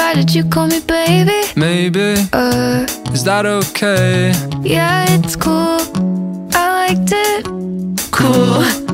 Why did you call me baby? Maybe, is that okay? Yeah, it's cool. I liked it. Cool.